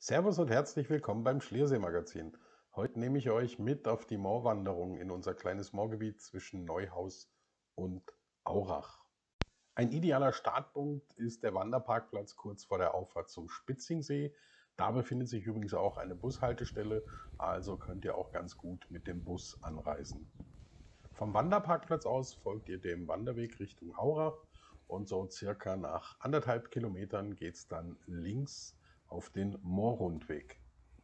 Servus und herzlich willkommen beim Schliersee-Magazin. Heute nehme ich euch mit auf die Moorwanderung in unser kleines Moorgebiet zwischen Neuhaus und Aurach. Ein idealer Startpunkt ist der Wanderparkplatz kurz vor der Auffahrt zum Spitzingsee. Da befindet sich übrigens auch eine Bushaltestelle, also könnt ihr auch ganz gut mit dem Bus anreisen. Vom Wanderparkplatz aus folgt ihr dem Wanderweg Richtung Aurach und so circa nach 1,5 Kilometern geht es dann links auf den Moorrundweg.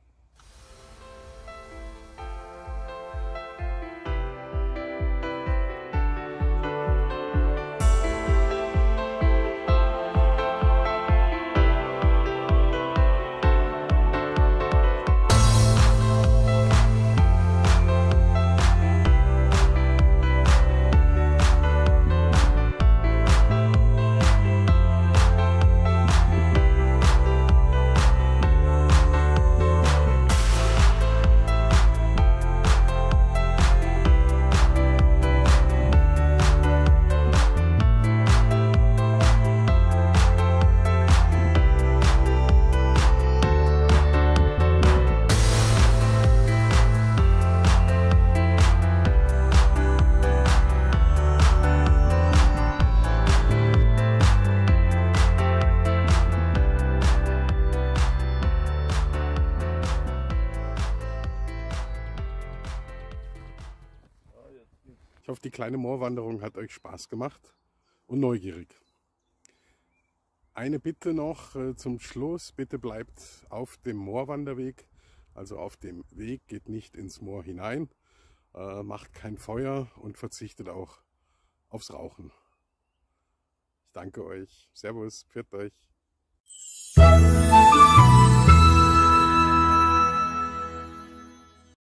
Ich hoffe, die kleine Moorwanderung hat euch Spaß gemacht und neugierig. Eine Bitte noch zum Schluss. Bitte bleibt auf dem Moorwanderweg, also auf dem Weg, geht nicht ins Moor hinein, macht kein Feuer und verzichtet auch aufs Rauchen. Ich danke euch. Servus, pfiat euch.